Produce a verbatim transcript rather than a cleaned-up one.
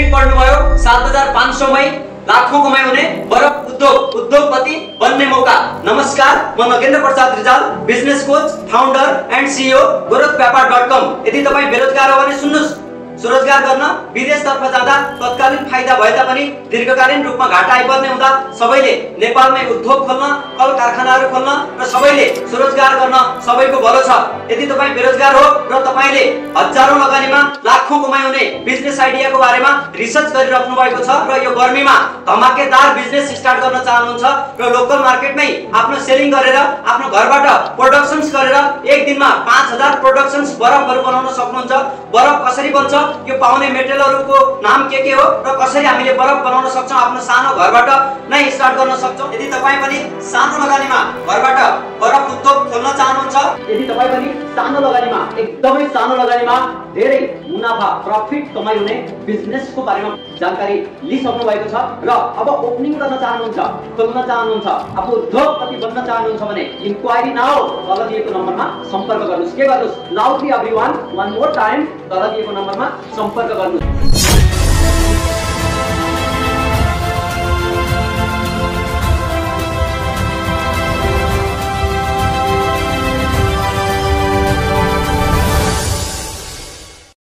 Metric पढ्नुभयो सात हजार पाँच सौ मै लाखौं कमाइ हुने बरफ उद्योग उद्योगपति बन्ने मौका। नमस्कार, म Nagendra Prasad Rijal, business coach, founder and CEO Gorakh Byapar dot कम। यदि तपाई बेरोजगार हो भने सुन्नुस्, स्वरोजगार गर्न विदेशतर्फ जाँदा तत्कालीन फाइदा भए तापनि दीर्घकालीन रूपमा घाटा आइपर्ने हुँदा सबैले नेपालमै उद्योग खोल्न, कल कारखानाहरू खोल्न र सबैले स्वरोजगार गर्न सबैको भलो छ। यदि तपाई बेरोजगार हो र तपाईले हजारौं लगानीमा लाखौं कमाइ हुने बिजनेस आइडियाको बारेमा रिसर्च गरिराख्नु भएको छ र यो गर्मीमा धमाकेदार बिजनेस स्टार्ट गर्न चाहनुहुन्छ र लोकल मार्केटमै आफ्नो सेलिङ गरेर आफ्नो घरबाट प्रोडक्सन्स गरेर एक दिनमा पाँच हजार प्रोडक्सन्स बरफहरू बनाउन सक्नुहुन्छ। बरफ कसरी बन्छ, यो पाउने मेटेरियलहरुको नाम के के हो र कसरी हामीले बरफ बनाउन सक्छौं आफ्नो सानो घरबाट नै स्टार्ट गर्न सक्छौं। यदि तपाई पनि सानो लगानीमा घरबाट बरफ उद्योग खोल्न चाहनुहुन्छ, यदि तपाई पनि सानो लगानीमा एकदमै सानो लगानीमा धेरै मुनाफा प्रॉफिट कमाइ हुने बिजनेसको बारेमा जानकारी लिइसक्नु भएको छ र अब ओपनिङ गर्न चाहनुहुन्छ, खोल्न चाहनुहुन्छ, अब उद्योगपति बन्न चाहनुहुन्छ भने इन्क्वायरी नाउ तल दिएको नम्बरमा सम्पर्क गर्नुस्। के गर्नुस्? Loudly everyone, one more time, तल दिएको नम्बरमा सम्पर्क गर्नुस्।